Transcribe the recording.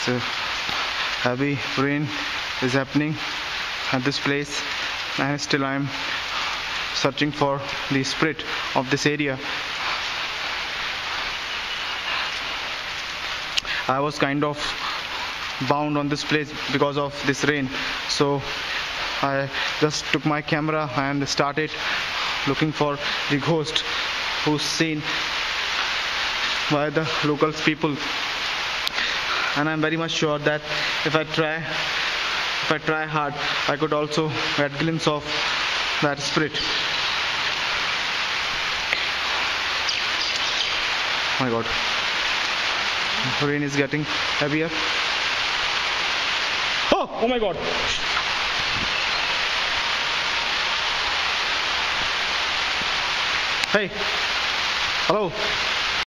So heavy rain is happening at this place, and still I am searching for the spirit of this area. I was kind of bound on this place because of this rain, so I just took my camera and started looking for the ghost who's seen by the local people. And I'm very much sure that if I try hard, I could also get a glimpse of that spirit. Oh my God, rain is getting heavier. Oh my God. Hey, hello.